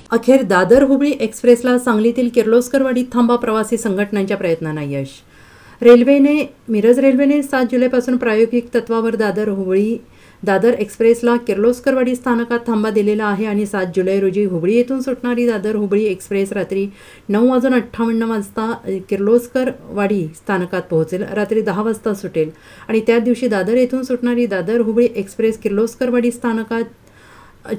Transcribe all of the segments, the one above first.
अखेर दादर हुबळी एक्सप्रेसला सांगलीतील किर्लोस्करवाडीत थांबा प्रवासी संघटनांच्या प्रयत्नांना यश। मिरज रेल्वेने 7 जुलैपासून प्रायोगिक तत्वावर दादर एक्सप्रेसला किर्लोस्करवाडी स्थानकात थांबा दिलेला आहे आणि 7 जुलै रोजी हुबळी येथून सुटणारी दादर हुबळी एक्सप्रेस रात्री 9:58 वाजता किर्लोस्करवाडी स्थानकात पोहोचेल, रात्री 10 वाजता सुटेल आणि त्या दिवशी दादर येथून सुटणारी दादर हुबळी एक्सप्रेस किर्लोस्करवाडी स्थानकात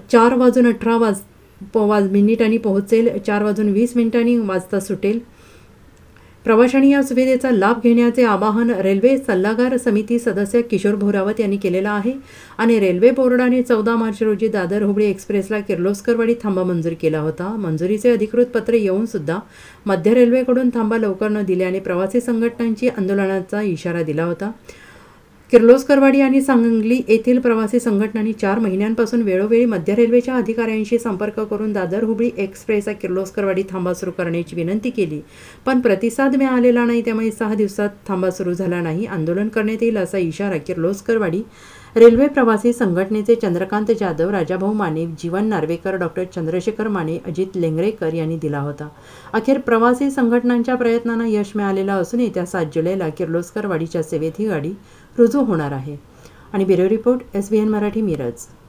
4:18 मिनिटांनी पोहोचेल, 4:20 वाजता सुटेल। प्रवाशांनी या सुविधेचा लाभ घेण्याचे आवाहन रेल्वे सल्लागार समिती सदस्य किशोर भोरावत यांनी केलेलं आहे आणि रेल्वे बोर्डाने 14 मार्च रोजी दादर हुबळी एक्सप्रेसला किर्लोस्करवाडी थांबा मंजूर केला होता। मंजुरीचे अधिकृत पत्र येऊन सुद्धा मध्य रेल्वेकडून थांबा लवकर न दिल्याने प्रवासी संघटनांची आंदोलनाचा इशारा दिला होता। किर्लोस्करवाडी आणि सांगली येथील प्रवासी संघटनांनी 4 महिन्यांपासून वेळोवेळी मध्य रेल्वेच्या अधिकाऱ्यांशी संपर्क करून दादर हुबळी एक्सप्रेसचा किर्लोस्करवाडी थांबा सुरू करण्याची विनंती केली, पण प्रतिसाद मिळालेला नाही। त्यामुळे 6 दिवसात थांबा सुरू झाला नाही, आंदोलन करण्यात येईल असा इशारा किर्लोस्करवाडी रेल्वे प्रवासी संघटनेचे चंद्रकांत जाधव, राजाभाऊ माने, जीवन नार्वेकर, डॉक्टर चंद्रशेखर माने, अजित लेंगरेकर यांनी दिला होता। अखेर प्रवासी संघटनांच्या प्रयत्नांना यश मिळालेलं असून येत्या 7 जुलैला किर्लोस्करवाडीच्या सेवेत ही गाडी रुजू होणार आहे। आणि bureau report SBN Marathi, Miraj.